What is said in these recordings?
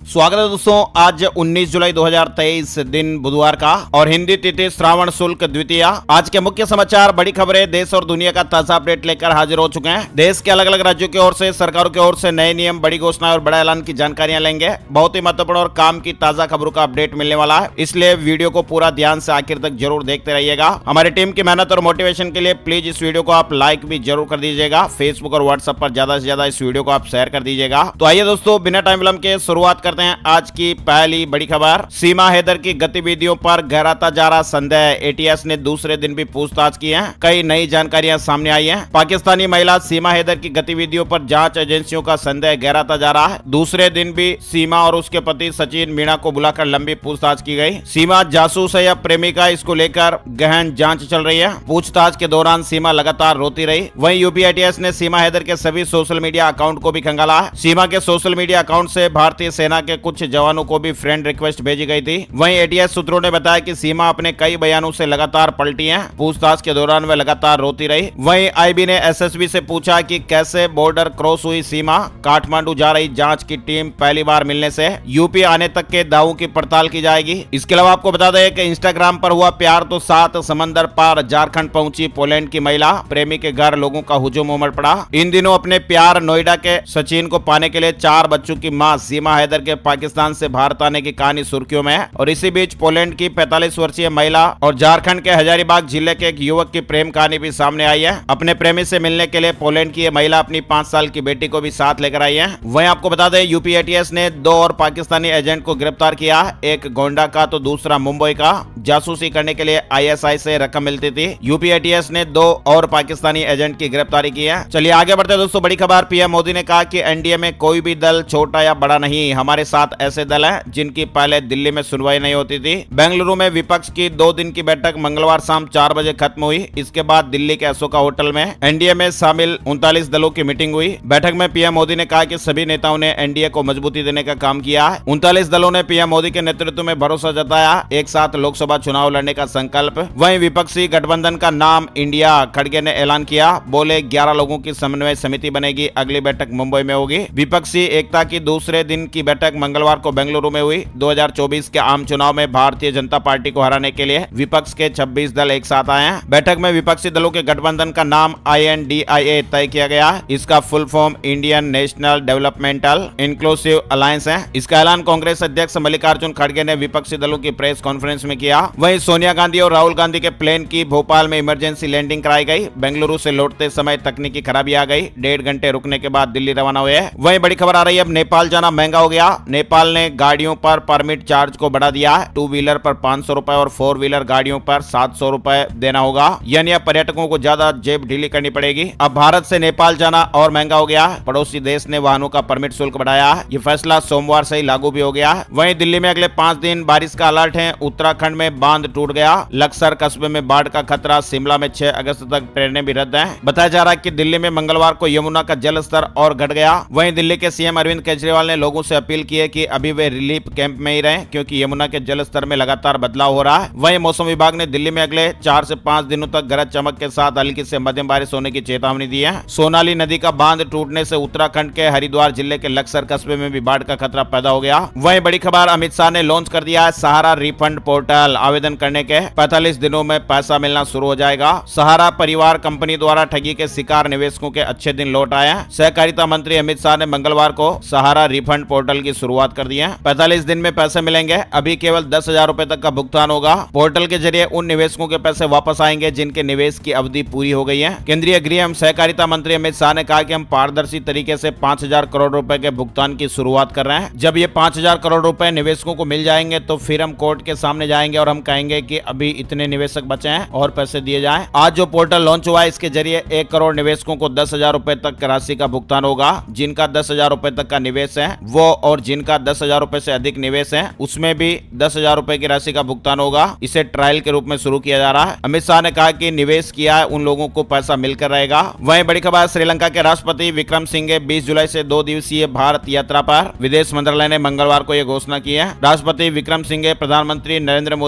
स्वागत है दोस्तों। आज 19 जुलाई 2023 दिन बुधवार का और हिंदी तिथि श्रावण शुल्क द्वितीय। आज के मुख्य समाचार, बड़ी खबरें, देश और दुनिया का ताजा अपडेट लेकर हाजिर हो चुके हैं। देश के अलग अलग राज्यों की ओर से, सरकारों की ओर से नए नियम, बड़ी घोषणाएं और बड़ा ऐलान की जानकारियां लेंगे। बहुत ही महत्वपूर्ण और काम की ताजा खबरों का अपडेट मिलने वाला है, इसलिए वीडियो को पूरा ध्यान से आखिर तक जरूर देखते रहिएगा। हमारी टीम की मेहनत और मोटिवेशन के लिए प्लीज इस वीडियो को आप लाइक भी जरूर कर दीजिएगा। फेसबुक और व्हाट्सएप पर ज्यादा से ज्यादा इस वीडियो को आप शेयर कर दीजिएगा। तो आइए दोस्तों, बिना टाइम विलंब के शुरुआत करते हैं आज की पहली बड़ी खबर। सीमा हैदर की गतिविधियों पर गहराता जा रहा संदेह, एटीएस ने दूसरे दिन भी पूछताछ की है। कई नई जानकारियां सामने आई हैं। पाकिस्तानी महिला सीमा हैदर की गतिविधियों पर जांच एजेंसियों का संदेह गहराता जा रहा है। दूसरे दिन भी सीमा और उसके पति सचिन मीणा को बुलाकर लंबी पूछताछ की गई। सीमा जासूस है या प्रेमिका, इसको लेकर गहन जांच चल रही है। पूछताछ के दौरान सीमा लगातार रोती रही। वहीं यूपी एटीएस ने सीमा हैदर के सभी सोशल मीडिया अकाउंट को भी खंगाला है। सीमा के सोशल मीडिया अकाउंट से भारतीय सेना के कुछ जवानों को भी फ्रेंड रिक्वेस्ट भेजी गई थी। वहीं एटीएस सूत्रों ने बताया कि सीमा अपने कई बयानों से लगातार पलटी है। पूछताछ के दौरान वह लगातार रोती रही। वहीं आईबी ने एसएसबी से पूछा कि कैसे बॉर्डर क्रॉस हुई सीमा। काठमांडू जा रही जांच की टीम पहली बार मिलने से यूपी आने तक के दावों की पड़ताल की जाएगी। इसके अलावा आपको बता दें कि इंस्टाग्राम पर हुआ प्यार तो 7 समंदर पार झारखंड पहुंची पोलैंड की महिला। प्रेमी के घर लोगों का हुजूम उमड़ पड़ा। इन दिनों अपने प्यार नोएडा के सचिन को पाने के लिए 4 बच्चों की मां सीमा हैदर के पाकिस्तान से भारत आने की कहानी सुर्खियों में है। और इसी बीच पोलैंड की 45 वर्षीय महिला और झारखंड के हजारीबाग जिले के एक युवक की प्रेम कहानी भी सामने आई है। अपने प्रेमी से मिलने के लिए पोलैंड की यह महिला अपनी 5 साल की बेटी को भी साथ लेकर आई है। वहीं आपको बता दें, यूपी एटीएस ने 2 और पाकिस्तानी एजेंट को गिरफ्तार किया। एक गोंडा का तो दूसरा मुंबई का। जासूसी करने के लिए आईएसआई से रकम मिलती थी। यूपी एटीएस ने 2 और पाकिस्तानी एजेंट की गिरफ्तारी की है। चलिए आगे बढ़ते हैं दोस्तों। बड़ी खबर, पीएम मोदी ने कहा कि एनडीए में कोई भी दल छोटा या बड़ा नहीं, हमारे साथ ऐसे दल हैं जिनकी पहले दिल्ली में सुनवाई नहीं होती थी। बेंगलुरु में विपक्ष की 2 दिन की बैठक मंगलवार शाम 4 बजे खत्म हुई। इसके बाद दिल्ली के अशोका होटल में एनडीए में शामिल 39 दलों की मीटिंग हुई। बैठक में पीएम मोदी ने कहा कि सभी नेताओं ने एनडीए को मजबूती देने का काम किया है। 39 दलों ने पीएम मोदी के नेतृत्व में भरोसा जताया, एक साथ लोकसभा चुनाव लड़ने का संकल्प। वहीं विपक्षी गठबंधन का नाम इंडिया खड़गे ने ऐलान किया। बोले 11 लोगों की समन्वय समिति बनेगी। अगली बैठक मुंबई में होगी। विपक्षी एकता की दूसरे दिन की बैठक मंगलवार को बेंगलुरु में हुई। 2024 के आम चुनाव में भारतीय जनता पार्टी को हराने के लिए विपक्ष के 26 दल एक साथ आए हैं। बैठक में विपक्षी दलों के गठबंधन का नाम INDIA तय किया गया। इसका full form Indian National Developmental Inclusive Alliance है। इसका ऐलान कांग्रेस अध्यक्ष मल्लिकार्जुन खड़गे ने विपक्षी दलों की प्रेस कॉन्फ्रेंस में किया। वहीं सोनिया गांधी और राहुल गांधी के प्लेन की भोपाल में इमरजेंसी लैंडिंग कराई गई। बेंगलुरु से लौटते समय तकनीकी खराबी आ गई। 1.5 घंटे रुकने के बाद दिल्ली रवाना हुए। वहीं बड़ी खबर आ रही है, अब नेपाल जाना महंगा हो गया। नेपाल ने गाड़ियों पर परमिट चार्ज को बढ़ा दिया है। 2 व्हीलर पर 500 रुपए और 4 व्हीलर गाड़ियों पर 700 रुपए देना होगा। यानी अब पर्यटकों को ज्यादा जेब ढीली करनी पड़ेगी। अब भारत से नेपाल जाना और महंगा हो गया। पड़ोसी देश ने वाहनों का परमिट शुल्क बढ़ाया। ये फैसला सोमवार से ही लागू भी हो गया। वहीं दिल्ली में अगले 5 दिन बारिश का अलर्ट है। उत्तराखंड में बांध टूट गया। लक्सर कस्बे में बाढ़ का खतरा। शिमला में 6 अगस्त तक ट्रेनें भी रद्द हैं। बताया जा रहा है कि दिल्ली में मंगलवार को यमुना का जल स्तर और घट गया। वहीं दिल्ली के सीएम अरविंद केजरीवाल ने लोगों से अपील की है कि अभी वे रिलीफ कैंप में ही रहें, क्योंकि यमुना के जल स्तर में लगातार बदलाव हो रहा है। वहीं मौसम विभाग ने दिल्ली में अगले 4 से 5 दिनों तक गरज चमक के साथ हल्की से मध्यम बारिश होने की चेतावनी दी है। सोनाली नदी का बांध टूटने से उत्तराखंड के हरिद्वार जिले के लक्सर कस्बे में भी बाढ़ का खतरा पैदा हो गया। वहीं बड़ी खबर, अमित शाह ने लॉन्च कर दिया है सहारा रिफंड पोर्टल। आवेदन करने के 45 दिनों में पैसा मिलना शुरू हो जाएगा। सहारा परिवार कंपनी द्वारा ठगी के शिकार निवेशकों के अच्छे दिन लौट आए हैं। सहकारिता मंत्री अमित शाह ने मंगलवार को सहारा रिफंड पोर्टल की शुरुआत कर दी है। 45 दिन में पैसे मिलेंगे। अभी केवल 10,000 रुपए तक का भुगतान होगा। पोर्टल के जरिए उन निवेशकों के पैसे वापस आएंगे जिनके निवेश की अवधि पूरी हो गई है। केंद्रीय गृह एवं सहकारिता मंत्री अमित शाह ने कहा कि हम पारदर्शी तरीके से 5,000 करोड़ रुपए के भुगतान की शुरुआत कर रहे हैं। जब ये 5,000 करोड़ रुपए निवेशकों को मिल जाएंगे तो फिर हम कोर्ट के सामने जाएंगे और हम कहेंगे कि अभी इतने निवेशक बचे हैं और पैसे दिए जाएं। आज जो पोर्टल लॉन्च हुआ है, इसके जरिए 1 करोड़ निवेशकों को 10,000 रुपए तक राशि का भुगतान होगा। जिनका 10,000 रुपए तक का निवेश है वो, और जिनका 10,000 रुपए से अधिक निवेश है उसमें भी 10,000 रुपए की राशि का भुगतान होगा। इसे ट्रायल के रूप में शुरू किया जा रहा है। अमित शाह ने कहा कि निवेश किया है उन लोगों को पैसा मिलकर रहेगा। वहीं बड़ी खबर, श्रीलंका के राष्ट्रपति विक्रम सिंघे 20 जुलाई से 2 दिवसीय भारत यात्रा पर। विदेश मंत्रालय ने मंगलवार को यह घोषणा की है। राष्ट्रपति विक्रम सिंघे प्रधानमंत्री नरेंद्र मोदी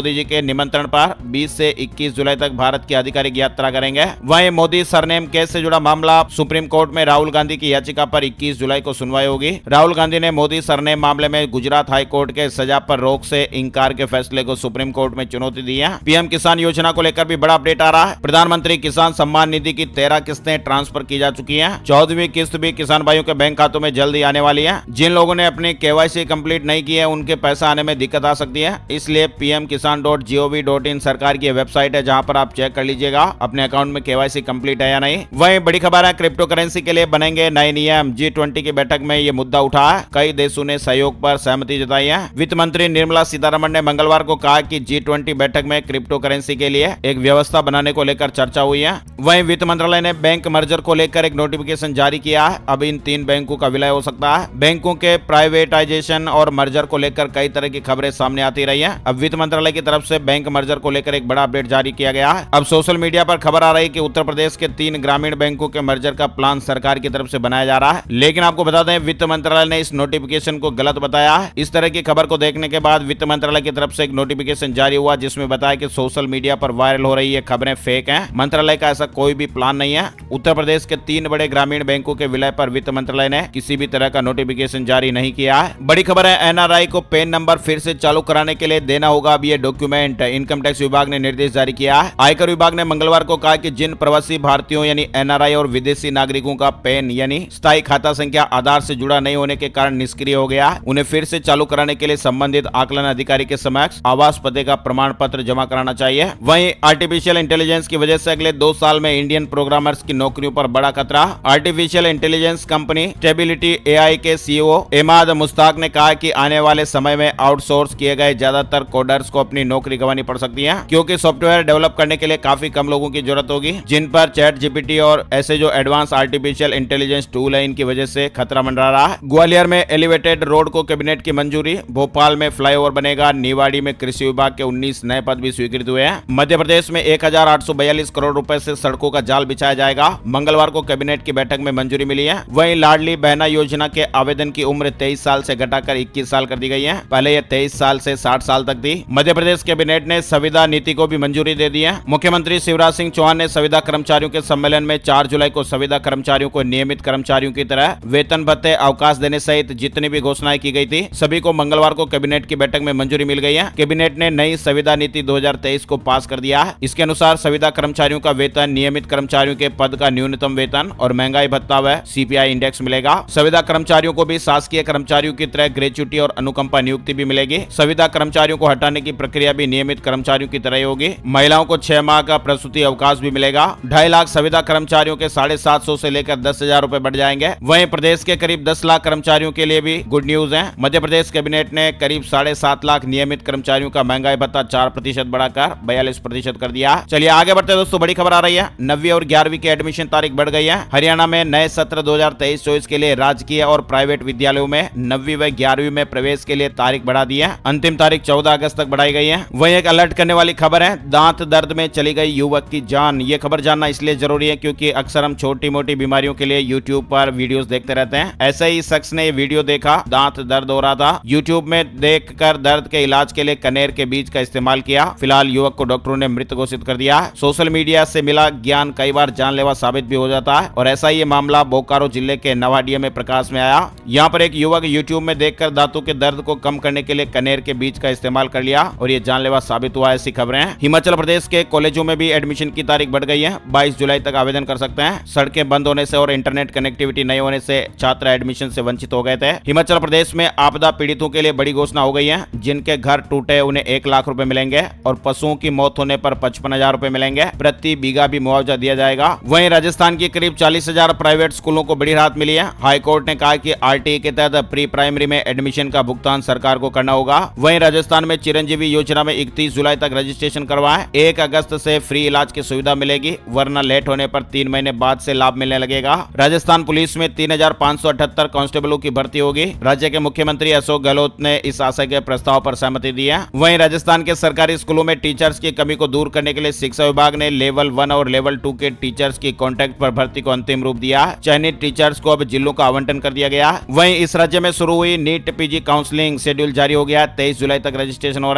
मोदी जी के निमंत्रण पर 20 से 21 जुलाई तक भारत की आधिकारिक यात्रा करेंगे। वहीं मोदी सरनेम केस से जुड़ा मामला सुप्रीम कोर्ट में राहुल गांधी की याचिका पर 21 जुलाई को सुनवाई होगी। राहुल गांधी ने मोदी सरनेम मामले में गुजरात हाई कोर्ट के सजा पर रोक से इंकार के फैसले को सुप्रीम कोर्ट में चुनौती दी है। पीएम किसान योजना को लेकर भी बड़ा अपडेट आ रहा है। प्रधानमंत्री किसान सम्मान निधि की 13 किस्तें ट्रांसफर की जा चुकी हैं। 14वीं किस्त भी किसान भाइयों के बैंक खातों में जल्दी आने वाली है। जिन लोगों ने अपनी केवाईसी कंप्लीट नहीं की है उनके पैसा आने में दिक्कत आ सकती है, इसलिए pmkisan.gov.in सरकार की वेबसाइट है जहां पर आप चेक कर लीजिएगा अपने अकाउंट में केवाईसी कंप्लीट है या नहीं। वहीं बड़ी खबर है, क्रिप्टो करेंसी के लिए बनेंगे नए नियम। G20 की बैठक में ये मुद्दा उठा है। कई देशों ने सहयोग पर सहमति जताई है। वित्त मंत्री निर्मला सीतारमण ने मंगलवार को कहा कि G20 बैठक में क्रिप्टो करेंसी के लिए एक व्यवस्था बनाने को लेकर चर्चा हुई है। वहीं वित्त मंत्रालय ने बैंक मर्जर को लेकर एक नोटिफिकेशन जारी किया है। अब इन 3 बैंकों का विलय हो सकता है। बैंकों के प्राइवेटाइजेशन और मर्जर को लेकर कई तरह की खबरें सामने आती रही हैं। अब वित्त मंत्रालय की तरफ से बैंक मर्जर को लेकर एक बड़ा अपडेट जारी किया गया है। अब सोशल मीडिया पर खबर आ रही है कि उत्तर प्रदेश के 3 ग्रामीण बैंकों के मर्जर का प्लान सरकार की तरफ से बनाया जा रहा है। लेकिन आपको बता दें, वित्त मंत्रालय ने इस नोटिफिकेशन को गलत बताया है। इस तरह की खबर को देखने के बाद वित्त मंत्रालय की तरफ से एक नोटिफिकेशन जारी हुआ जिसमें बताया कि सोशल मीडिया पर वायरल हो रही ये खबरें फेक हैं। मंत्रालय का ऐसा कोई भी प्लान नहीं है। उत्तर प्रदेश के 3 बड़े ग्रामीण बैंकों के विलय पर वित्त मंत्रालय ने किसी भी तरह का नोटिफिकेशन जारी नहीं किया है। बड़ी खबर है, एनआरआई को पैन नंबर फिर से चालू कराने के लिए देना होगा अब ये डॉक्यूमेंट। इनकम टैक्स विभाग ने निर्देश जारी किया है। आयकर विभाग ने मंगलवार को कहा कि जिन प्रवासी भारतीयों यानी एनआरआई और विदेशी नागरिकों का पैन यानी स्थायी खाता संख्या आधार से जुड़ा नहीं होने के कारण निष्क्रिय हो गया, उन्हें फिर से चालू कराने के लिए संबंधित आकलन अधिकारी के समक्ष आवास पते का प्रमाण पत्र जमा कराना चाहिए। वहीं आर्टिफिशियल इंटेलिजेंस की वजह से अगले 2 साल में इंडियन प्रोग्रामर्स की नौकरियों पर बड़ा खतरा। Artificial intelligence company stability AI के सीईओ इमाद मुश्ताक ने कहा कि आने वाले समय में आउटसोर्स किए गए ज्यादातर कोडर्स को अपनी नौकरी गंवानी पड़ सकती है, क्योंकि सॉफ्टवेयर डेवलप करने के लिए काफी कम लोगों की जरूरत होगी, जिन पर चैट जीपीटी और ऐसे जो एडवांस आर्टिफिशियल इंटेलिजेंस टूल है इनकी वजह से खतरा मंडरा रहा है। ग्वालियर में एलिवेटेड रोड को कैबिनेट की मंजूरी। भोपाल में फ्लाईओवर बनेगा। निवाड़ी में कृषि विभाग के 19 नए पद भी स्वीकृत हुए हैं। मध्य प्रदेश में 1842 करोड़ रुपए से सड़कों का जाल बिछाया जाएगा। मंगलवार को कैबिनेट की बैठक में मंजूरी मिली है। वहीं लाडली बहना योजना के आवेदन की उम्र 23 साल से घटाकर 21 साल कर दी गई है। पहले यह 23 साल से 60 साल तक थी। मध्य प्रदेश कैबिनेट ने संविदा नीति को भी मंजूरी दे दी है। मुख्यमंत्री शिवराज सिंह चौहान ने संविदा कर्मचारियों के सम्मेलन में 4 जुलाई को संविदा कर्मचारियों को नियमित कर्मचारियों की तरह वेतन भत्ते, अवकाश देने सहित जितनी भी घोषणाएं की गई थी सभी को मंगलवार को कैबिनेट की बैठक में मंजूरी मिल गई है। कैबिनेट ने नई संविदा नीति 2023 को पास कर दिया है। इसके अनुसार संविदा कर्मचारियों का वेतन, नियमित कर्मचारियों के पद का न्यूनतम वेतन और महंगाई भत्ता व सीपीआई इंडेक्स मिलेगा। संविदा कर्मचारियों को भी शासकीय कर्मचारियों की तरह ग्रेच्युटी और अनुकंपा नियुक्ति भी मिलेगी। संविदा कर्मचारियों को हटाने की प्रक्रिया भी नियमित कर्मचारियों की तरह होगी। महिलाओं को 6 माह का प्रसूति अवकाश भी मिलेगा। 2.5 लाख संविदा कर्मचारियों के 750 से लेकर 10,000 रुपए बढ़ जाएंगे। वहीं प्रदेश के करीब 10 लाख कर्मचारियों के लिए भी गुड न्यूज है। मध्य प्रदेश कैबिनेट ने करीब 7.5 लाख नियमित कर्मचारियों का महंगाई भत्ता 4% बढ़ाकर 42% कर दिया। चलिए आगे बढ़ते दोस्तों, बड़ी खबर आ रही है। 9वीं और 11वीं की एडमिशन तारीख बढ़ गई है। हरियाणा में नए सत्र 2023-24 के लिए राजकीय और प्राइवेट विद्यालयों में 9वीं व 11वीं में प्रवेश के लिए तारीख बढ़ा दी है। अंतिम तारीख 14 अगस्त तक बढ़ाई गई है। वहीं एक अलर्ट करने वाली खबर है, दांत दर्द में चली गई युवक की जान। ये खबर जानना इसलिए जरूरी है क्योंकि अक्सर हम छोटी मोटी बीमारियों के लिए यूट्यूब पर वीडियोस देखते रहते हैं। ऐसे ही शख्स ने ये वीडियो देखा, दांत दर्द हो रहा था। यूट्यूब में देखकर दर्द के इलाज के लिए कनेर के बीज का इस्तेमाल किया। फिलहाल युवक को डॉक्टरों ने मृत घोषित कर दिया। सोशल मीडिया से मिला ज्ञान कई बार जानलेवा साबित भी हो जाता है और ऐसा ही मामला बोकारो जिले के नवाडिया में प्रकाश में आया। यहाँ पर एक युवक यूट्यूब में देखकर दांतों के दर्द को कम करने के लिए कनेर के बीज का इस्तेमाल कर लिया और ये जानलेवा साबित हुआ, ऐसी खबरें हैं। हिमाचल प्रदेश के कॉलेजों में भी एडमिशन की तारीख बढ़ गई है। 22 जुलाई तक आवेदन कर सकते हैं। सड़कें बंद होने से और इंटरनेट कनेक्टिविटी नहीं होने से छात्र एडमिशन से वंचित हो गए थे। हिमाचल प्रदेश में आपदा पीड़ितों के लिए बड़ी घोषणा हो गई है। जिनके घर टूटे उन्हें 1 लाख रुपए मिलेंगे और पशुओं की मौत होने पर 55,000 रुपए मिलेंगे। प्रति बीघा भी मुआवजा दिया जाएगा। वहीं राजस्थान की करीब 40,000 प्राइवेट स्कूलों को बड़ी राहत मिली है। हाईकोर्ट ने कहा कि आरटीई के तहत प्री प्राइमरी में एडमिशन का भुगतान सरकार को करना होगा। वहीं राजस्थान में चिरंजीवी योजना में 31 जुलाई तक रजिस्ट्रेशन करवाएं। 1 अगस्त से फ्री इलाज की सुविधा मिलेगी, वरना लेट होने पर 3 महीने बाद से लाभ मिलने लगेगा। राजस्थान पुलिस में 3,578 कांस्टेबलों की भर्ती होगी। राज्य के मुख्यमंत्री अशोक गहलोत ने इस आशय के प्रस्ताव पर सहमति दी है। वहीं राजस्थान के सरकारी स्कूलों में टीचर्स की कमी को दूर करने के लिए शिक्षा विभाग ने लेवल 1 और लेवल 2 के टीचर्स की कॉन्ट्रैक्ट पर भर्ती को अंतिम रूप दिया। चयनित टीचर्स को अब जिलों का आवंटन कर दिया गया। वहीं इस राज्य में शुरू हुई नीट पीजी काउंसलिंग शेड्यूल जारी हो गया। 23 जुलाई तक रजिस्ट्रेशन हो रहा है।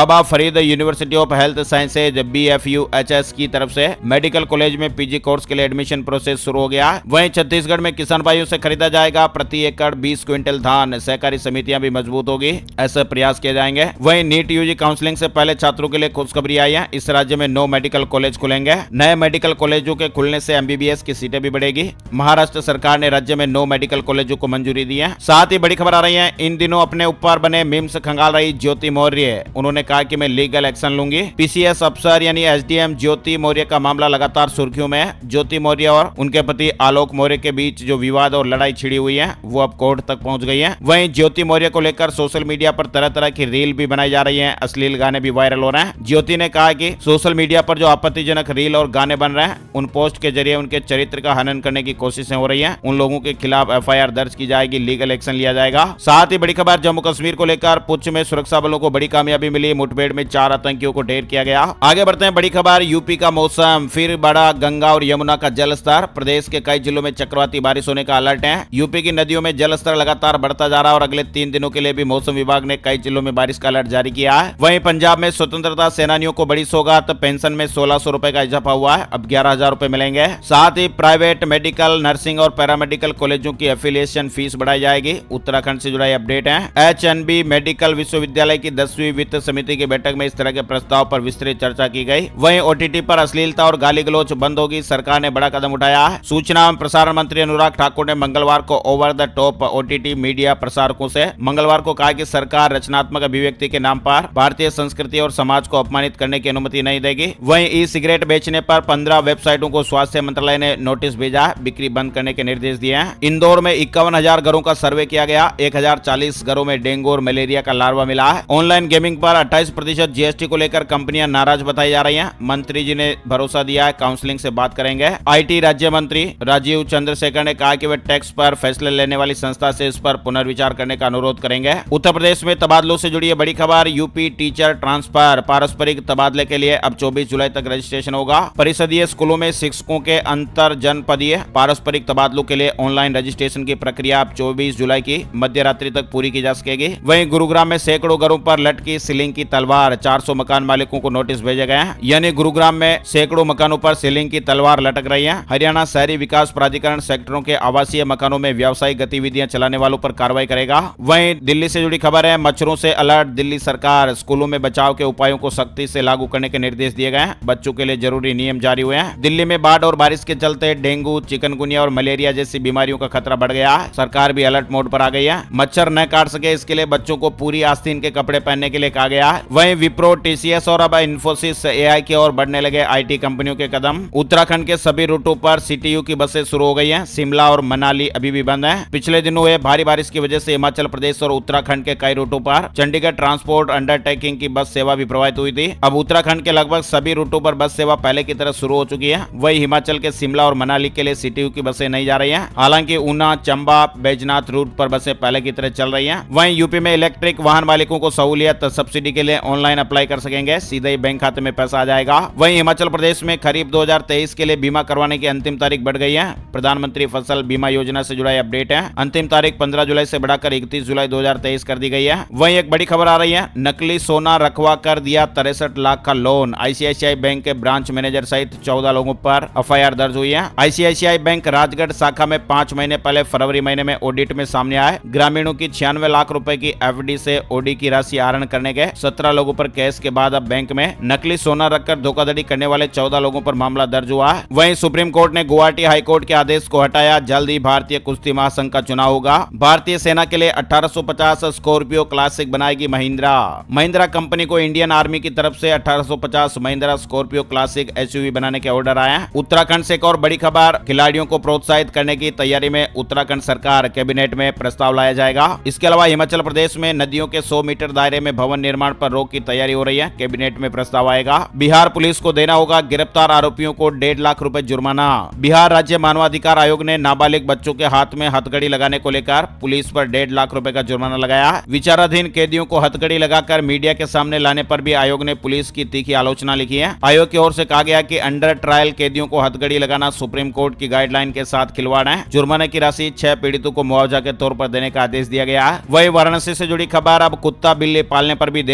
Baba Farid university of health sciences BFUHS की तरफ से मेडिकल कॉलेज में PG कोर्स के लिए एडमिशन प्रोसेस शुरू हो गया। वहीं छत्तीसगढ़ में किसान भाइयों से खरीदा जाएगा प्रति एकड़ 20 क्विंटल धान। सहकारी समितियां भी मजबूत होगी, ऐसे प्रयास किए जाएंगे। वहीं नीट UG काउंसलिंग से पहले छात्रों के लिए खुशखबरी आई है। इस राज्य में 9 मेडिकल कॉलेज खुलेंगे। नए मेडिकल कॉलेजों के खुलने से MBBS की सीटें भी बढ़ेगी। महाराष्ट्र सरकार ने राज्य में 9 मेडिकल कॉलेजों को मंजूरी दी है। साथ ही बड़ी खबर आ रही है, इन दिनों अपने ऊपर बने मीम से खंगाल रही ज्योति मौर्य। उन्होंने कहा कि मैं लीगल एक्शन लूंगी। PCS अफसर यानी SDM ज्योति मौर्य का मामला लगातार सुर्खियों में है। ज्योति मौर्य और उनके पति आलोक मौर्य के बीच जो विवाद और लड़ाई छिड़ी हुई है वो अब कोर्ट तक पहुंच गई है। वहीं ज्योति मौर्य को लेकर सोशल मीडिया पर तरह तरह की रील भी बनाई जा रही है, अश्लील गाने भी वायरल हो रहे हैं। ज्योति ने कहा कि सोशल मीडिया पर जो आपत्तिजनक रील और गाने बन रहे हैं उन पोस्ट के जरिए उनके चरित्र का हनन करने की कोशिशें हो रही है। उन लोगों के खिलाफ FIR दर्ज की जाएगी, लीगल एक्शन लिया जाएगा। साथ ही बड़ी खबर, जम्मू कश्मीर को लेकर पुंछ में सुरक्षा बलों को बड़ी कामयाबी मिली। मुठभेड़ में 4 आतंकियों को ढेर किया गया। आगे बढ़ते हैं, बड़ी खबर, यूपी का मौसम फिर बढ़ा गंगा और यमुना का जल स्तर। प्रदेश के कई जिलों में चक्रवाती बारिश होने का अलर्ट है। यूपी की नदियों में जल स्तर लगातार बढ़ता जा रहा है और अगले 3 दिनों के लिए भी मौसम विभाग ने कई जिलों में बारिश का अलर्ट जारी किया है। वहीं पंजाब में स्वतंत्रता सेनानियों को बड़ी सौगात, पेंशन में 1600 रुपए का इजाफा हुआ है, अब 11,000 रुपए मिलेंगे। साथ ही प्राइवेट मेडिकल, नर्सिंग और पैरामेडिकल कॉलेजों की एफिलिएशन फीस बढ़ाई जाएगी। उत्तराखंड से जुड़ा अपडेट है। HNB मेडिकल विश्वविद्यालय की 10वीं वित्त समिति की बैठक में इस तरह के प्रस्ताव पर विस्तृत चर्चा की गई। वहीं OTT पर अश्लीलता और गाली गलौच बंद होगी, सरकार ने बड़ा कदम उठाया है। सूचना एवं प्रसारण मंत्री अनुराग ठाकुर ने मंगलवार को over the top OTT media प्रसारकों से मंगलवार को कहा कि सरकार रचनात्मक अभिव्यक्ति के नाम पर भारतीय संस्कृति और समाज को अपमानित करने की अनुमति नहीं देगी। वहीं E-सिगरेट बेचने पर 15 वेबसाइटों को स्वास्थ्य मंत्रालय ने नोटिस भेजा, बिक्री बंद करने के निर्देश दिए हैं। इंदौर में 51,000 घरों का सर्वे किया गया, 1040 घरों में डेंगू और मलेरिया का लार्वा मिला है। ऑनलाइन गेमिंग पर 28% GST को लेकर कंपनियां नाराज बताई जा रही हैं। मंत्री जी ने भरोसा दिया है, काउंसलिंग से बात करेंगे। IT राज्य मंत्री राजीव चंद्रशेखर ने कहा कि वे टैक्स पर फैसले लेने वाली संस्था से इस पर पुनर्विचार करने का अनुरोध करेंगे। उत्तर प्रदेश में तबादलों से जुड़ी बड़ी खबर, यूपी टीचर ट्रांसफर पारस्परिक तबादले के लिए अब 24 जुलाई तक रजिस्ट्रेशन होगा। परिषदीय स्कूलों में शिक्षकों के अंतर जनपदीय पारस्परिक तबादलों के लिए ऑनलाइन रजिस्ट्रेशन की प्रक्रिया अब 24 जुलाई की मध्य रात्रि तक पूरी की जा सकेगी। वहीं गुरुग्राम में सैकड़ों घरों पर लटकी सीलिंग की तलवार, 400 मकान मालिकों को नोटिस भेजे गए हैं। यानी गुरुग्राम में सैकड़ों मकानों पर सीलिंग की तलवार लटक रही है। हरियाणा शहरी विकास प्राधिकरण सेक्टरों के आवासीय मकानों में व्यावसायिक गतिविधियां चलाने वालों पर कार्रवाई करेगा। वहीं दिल्ली से जुड़ी खबर है, मच्छरों से अलर्ट, दिल्ली सरकार, स्कूलों में बचाव के उपायों को सख्ती से लागू करने के निर्देश दिए गए हैं। बच्चों के लिए जरूरी नियम जारी हुए हैं। दिल्ली में बाढ़ और बारिश के चलते डेंगू, चिकनगुनिया और मलेरिया जैसी बीमारियों का खतरा बढ़ गया है। सरकार भी अलर्ट मोड पर आ गई है। मच्छर न काट सके इसके लिए बच्चों को पूरी आस्तीन के कपड़े पहनने के लिए कहा गया है। वहीं विप्रो, TCS और अब इन्फोसिस AI की ओर बढ़ने लगे IT कंपनियों के कदम। उत्तराखंड के सभी रूटों पर CTU की बसें शुरू हो गई हैं। शिमला और मनाली अभी भी बंद है। पिछले दिनों हुए भारी बारिश की वजह से हिमाचल प्रदेश और उत्तराखंड के कई रूटों पर चंडीगढ़ ट्रांसपोर्ट अंडरटेकिंग की बस सेवा भी प्रभावित हुई थी। अब उत्तराखंड के लगभग सभी रूटों पर बस सेवा पहले की तरह शुरू हो चुकी है। वही हिमाचल के शिमला और मनाली के लिए CTU की बसें नहीं जा रही हैं। हालांकि ऊना, चंबा, बैजनाथ रूट पर बसें पहले की तरह चल रही हैं। वहीं यूपी में इलेक्ट्रिक वाहन मालिकों को सहूलियत, सब्सिडी के लिए ऑनलाइन अप्लाई कर सकेंगे, सीधे ही बैंक खाते में पैसा आ जाएगा। वहीं हिमाचल प्रदेश में खरीफ 2023 के लिए बीमा करवाने की अंतिम तारीख बढ़ गई है। प्रधानमंत्री फसल बीमा योजना से जुड़ा अपडेट है। अंतिम तारीख 15 जुलाई से बढ़ाकर 31 जुलाई 2023 कर दी गई है। वहीं एक बड़ी खबर आ रही है, नकली सोना रखवा कर दिया 63 लाख का लोन। ICICI बैंक के ब्रांच मैनेजर सहित 14 लोगों पर FIR दर्ज हुई है। ICICI बैंक राजगढ़ शाखा में 5 महीने पहले फरवरी महीने में ऑडिट में सामने आए ग्रामीणों की 96 लाख रुपए की FD से OD की राशि आहरण करने के 17 लोगों पर केस के बाद अब बैंक में नकली सोना रखकर धोखाधड़ी करने वाले 14 लोगों पर मामला दर्ज हुआ है। वहीं सुप्रीम कोर्ट ने गुवाहाटी हाई कोर्ट के आदेश को हटाया। जल्द ही भारतीय कुश्ती महासंघ का चुनाव होगा। भारतीय सेना के लिए 1850 स्कॉर्पियो क्लासिक बनाएगी महिंद्रा कंपनी को इंडियन आर्मी की तरफ से 1850 महिंद्रा स्कॉर्पियो क्लासिक SUV बनाने के ऑर्डर आए हैं। उत्तराखंड से एक और बड़ी खबर, खिलाड़ियों को प्रोत्साहित करने की तैयारी में उत्तराखंड सरकार, कैबिनेट में प्रस्ताव लाया जाएगा। इसके अलावा हिमाचल प्रदेश में नदियों के 100 मीटर दायरे में भवन निर्माण पर रोक की तैयारी हो रही है, कैबिनेट में प्रस्ताव आएगा। बिहार पुलिस को देना होगा गिरफ्तार आरोपियों को 1.5 लाख रुपए जुर्माना। बिहार राज्य मानवाधिकार आयोग ने नाबालिग बच्चों के हाथ में हथकड़ी लगाने को लेकर पुलिस पर 1.5 लाख रुपए का जुर्माना लगाया। विचाराधीन कैदियों को हथकड़ी लगाकर मीडिया के सामने लाने पर भी आयोग ने पुलिस की तीखी आलोचना लिखी है। आयोग की ओर से कहा गया कि अंडर ट्रायल कैदियों को हथकड़ी लगाना सुप्रीम कोर्ट की गाइडलाइन के साथ खिलवाड़ है। जुर्माने की राशि 6 पीड़ितों को मुआवजा के तौर पर देने का आदेश दिया गया है। वही वाराणसी से जुड़ी खबर, अब कुत्ता बिल्ली पालने पर भी देना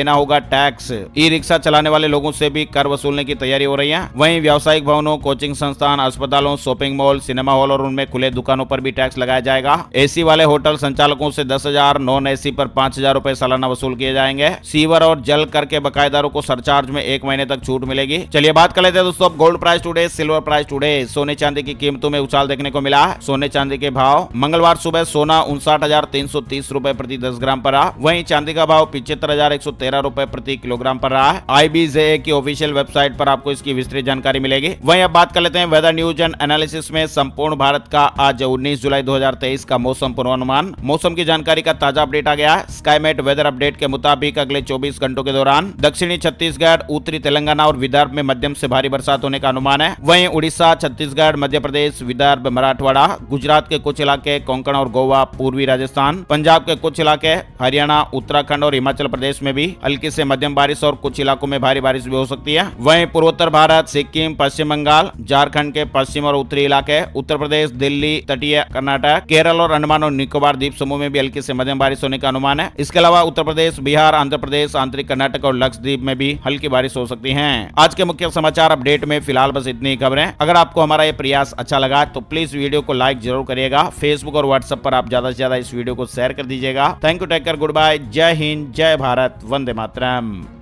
देना होगा टैक्स। ई रिक्शा चलाने वाले लोगों से भी कर वसूलने की तैयारी हो रही है। वहीं व्यावसायिक भवनों, कोचिंग संस्थान, अस्पतालों, शॉपिंग मॉल, सिनेमा हॉल और उनमें खुले दुकानों पर भी टैक्स लगाया जाएगा। एसी वाले होटल संचालकों से 10,000, नॉन एसी पर 5,000 रुपए सालाना वसूल किए जाएंगे। सीवर और जल कर के बकायेदारों को सरचार्ज में 1 महीने तक छूट मिलेगी। चलिए बात कर लेते हैं दोस्तों अब gold price today, silver price today. सोने चांदी की कीमतों में उछाल देखने को मिला। सोने चांदी के भाव मंगलवार सुबह सोना 59,330 रुपए प्रति 10 ग्राम पर रहा। वहीं चांदी का भाव 75,113 रुपए प्रति किलोग्राम पर रहा है। IBJA की ऑफिशियल वेबसाइट पर आपको इसकी विस्तृत जानकारी मिलेगी। वहीं अब बात कर लेते हैं वेदर न्यूज एंड एनालिसिस में संपूर्ण भारत का आज 19 जुलाई 2023 का मौसम पूर्वानुमान। मौसम की जानकारी का ताजा अपडेट आ गया है। स्काईमेट वेदर अपडेट के मुताबिक अगले 24 घंटों के दौरान दक्षिणी छत्तीसगढ़, उत्तरी तेलंगाना और विदर्भ में मध्यम से भारी बरसात होने का अनुमान है। वहीं उड़ीसा, छत्तीसगढ़, मध्य प्रदेश, विदर्भ, मराठवाड़ा, गुजरात के कुछ इलाके, कोंकण और गोवा, पूर्वी राजस्थान, पंजाब के कुछ इलाके, हरियाणा, उत्तराखंड और हिमाचल प्रदेश में भी हल्की से मध्यम बारिश और कुछ इलाकों में भारी बारिश भी हो सकती है। वहीं पूर्वोत्तर भारत, सिक्किम, पश्चिम बंगाल, झारखंड के पश्चिम और उत्तरी इलाके, उत्तर प्रदेश, दिल्ली, तटीय कर्नाटक, केरल और अंडमान और निकोबार द्वीप समूह में भी हल्की से मध्यम बारिश होने का अनुमान है। इसके अलावा उत्तर प्रदेश, बिहार, आंध्र प्रदेश, आंतरिक कर्नाटक और लक्षद्वीप में भी हल्की बारिश हो सकती है। आज के मुख्य समाचार अपडेट में फिलहाल बस इतनी ही खबरें। अगर आपको हमारा ये प्रयास अच्छा लगा तो प्लीज वीडियो को लाइक जरूर करिएगा। फेसबुक और व्हाट्सएप पर आप ज्यादा से ज्यादा इस वीडियो को शेयर कर दीजिएगा। Thank you, take care, good bye, जय हिंद, जय भारत, वंदे मातरम।